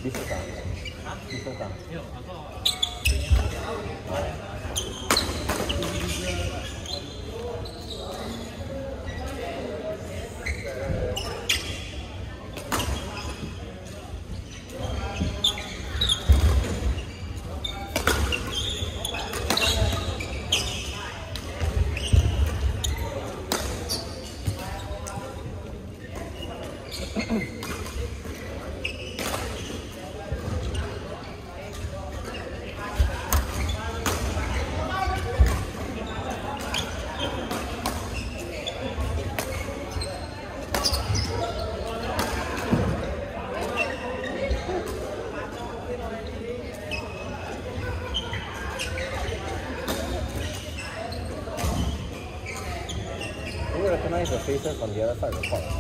你是啥？你是啥？没有，recognize the faces on the other side of the pot.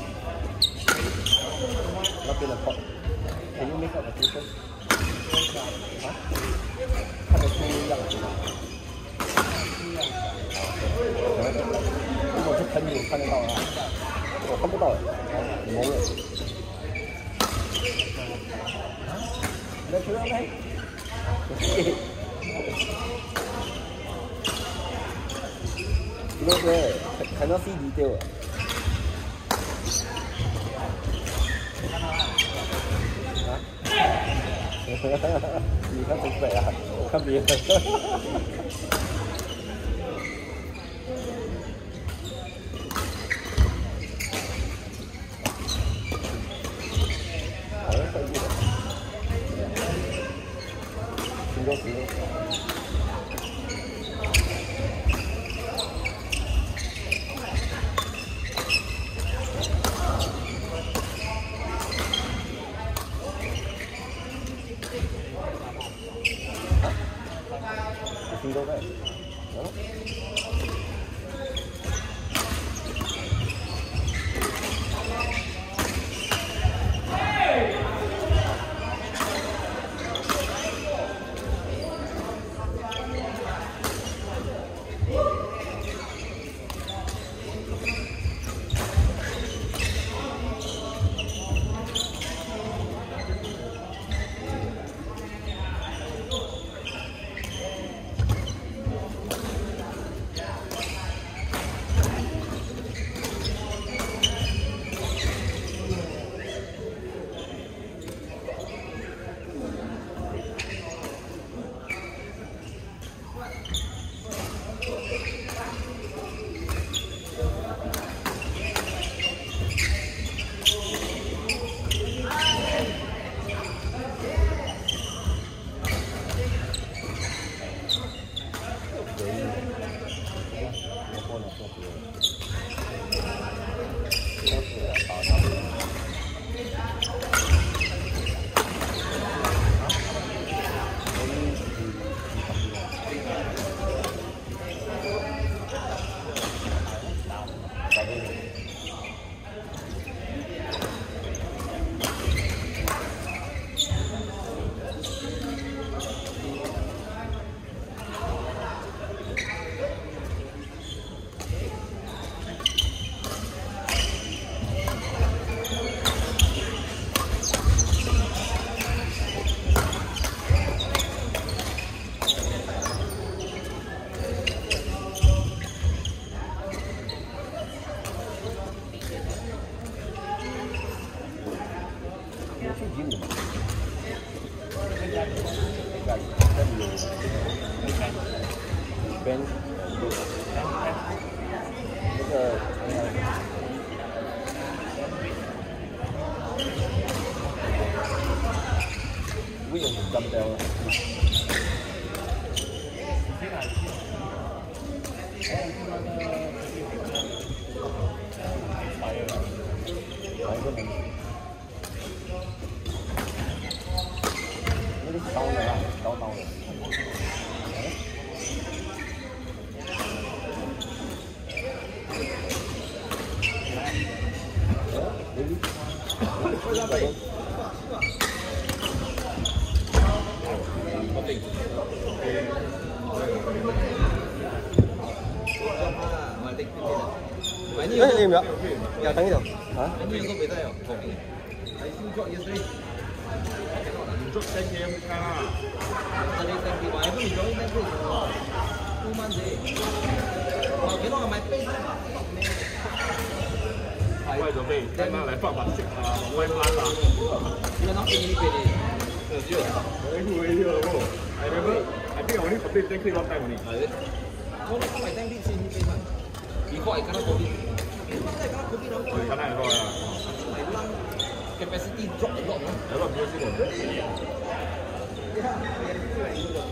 Not in the pot. Can you make out the faces? Huh? 看得出样子吗？如果是喷你看得到啊，我看不到，你蒙我。你在吹到没？那个看到 CD 掉了。啊？你看东北啊？我看别人。好像可以的。挺多挺多。听都在，你秒，要等一等啊！你都未得哟，係先作嘢先。 drop 10km kan lah. Tadi 10km, whatever you join 10km, 2 months eh. Well, you know, my pace is not man. 快準備，等下嚟發白色啊，威翻啦。 You are not feeling it already. Very good idea bro. I remember, I think I only complete 10k one time only. No, no, my 10k is in payment. Before I cannot COVID. After I cannot COVID, now Oh, you cannot at all yeah. my lung capacity dropped a lot. No? A lot of music on. Yeah, very good.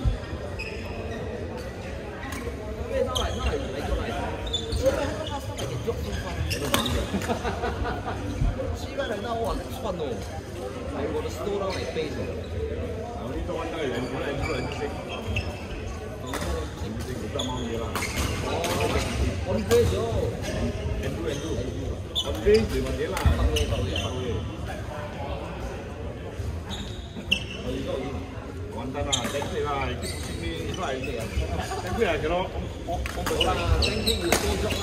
Now I don't like. Last time I can drop so far. 膝盖来到哇，窜哦！I got to slow down my pace. I only do one time and music. Music 冇得貓嘢啦。 On pace yo. Enduro. On pace 你問嘢啦。完蛋啦 ，10k 啦，基本上呢都係 10k 係幾多？我冇啦 10k 要多咗啦。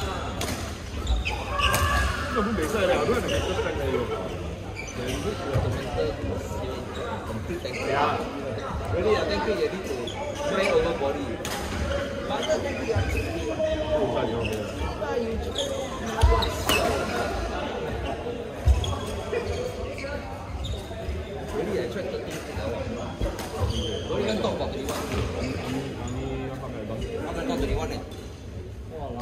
根本未犀利，都係未出聲嘅要。Yeah. Really, I think you need to train over body. But I think you are really, I tried 13 Don't even talk about 21. How can not 21 eh? Wow.